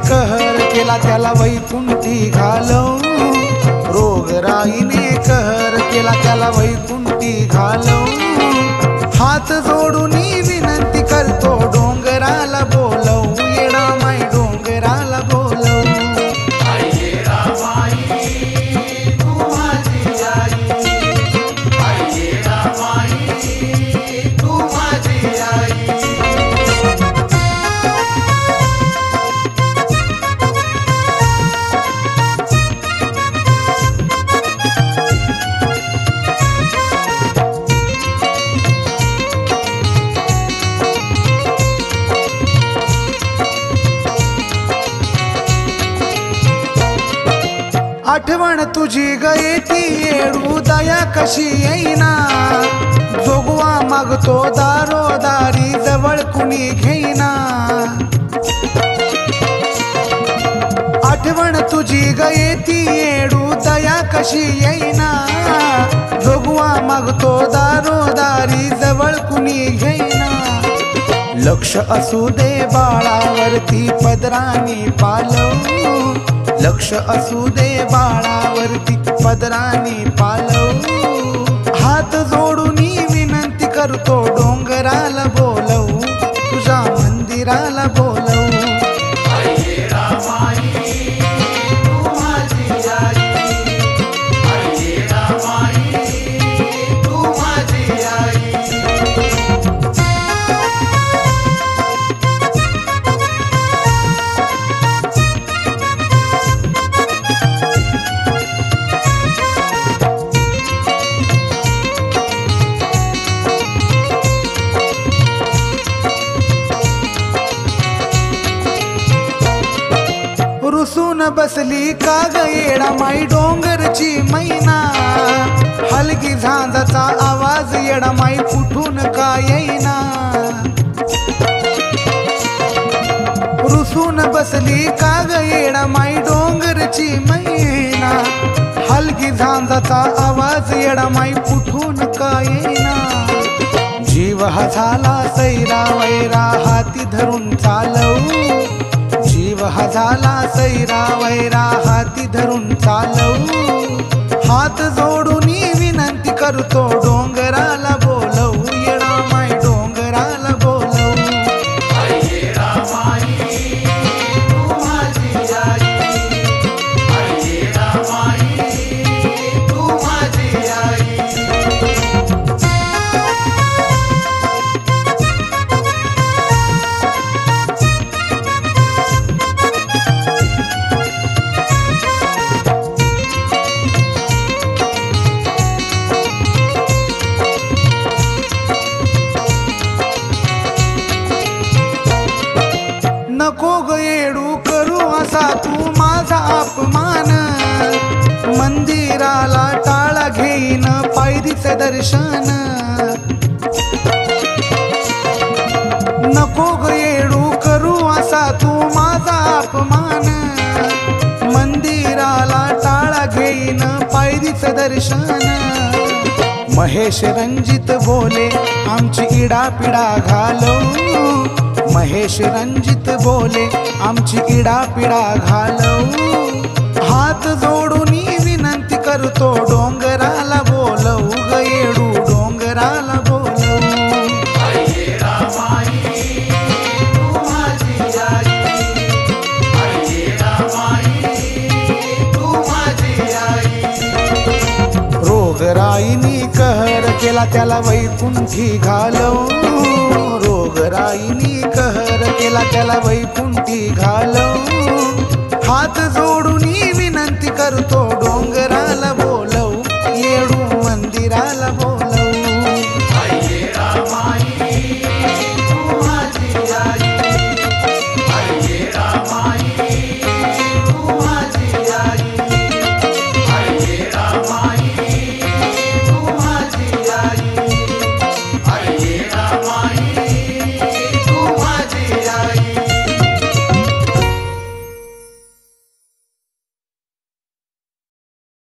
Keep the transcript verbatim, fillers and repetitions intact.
कहर केला त्याला वैकुंठी घालव. रोगराईने कहर केला त्याला वैकुंठी घालव. हात जोडून विनंती करतो डोंगराला बोलव. येडा माई डोंगराला बोलव. आठवण तुझी गये ती येडू दया कशी येईना. जोगवा मागतो दारोदारी जवळ कुणी घेईना. आठवण तुझी गये ती येडू दया कशी येईना. जोगवा मागतो दारोदारी जवळ कुणी घेईना. लक्ष असू दे बाळावरती पदरानी पालव. लक्ष असू दे बाळावरती पदरानी पालव. हात जोडून विनंती करतो डोंगराला बोलव. तुझ्या मंदिराला बोलव. रुसून बसली का ग येडा माई डोंगरची मैना. हलगी झांजाचा आवाज येडा माई कुठून का येईना. रुसून बसली का ग येडा माई डोंगरची मैना. हलगी झांजाचा आवाज येडा माई कुठून का येईना. जीव हा झाला सैरा वैरा हाती धरून चालव. जीव हा झाला सैरा वैरा हाती धरून चालव. हात जोडून विनंती करतो डोंगराला बोलव. येडा माई डोंगराला बोलव. नको ग येडू करू असा तू माझा अपमान. मंदिराला टाळा घेईन पायरीचं दर्शन. नको ग येडू करू असा तू माझा अपमान. मंदिराला टाळा घेईन पायरीचं दर्शन. महेश रंजित बोले आमची इडापिडा घालव. महेश रंजित बोले आमची इडापिडा घालव. हात जोडून विनंती करतो डोंगराला बोलव. ग येडू डोंगराला बोलव. रोगराईनी कहर केला त्याला वैकुंठी घालव. रोगराईनी कहर केला त्याला वैकुंठी घालव. हात जोडून विनंती करतो डोंगराला बोलव. येडू मंदिराला बोलव.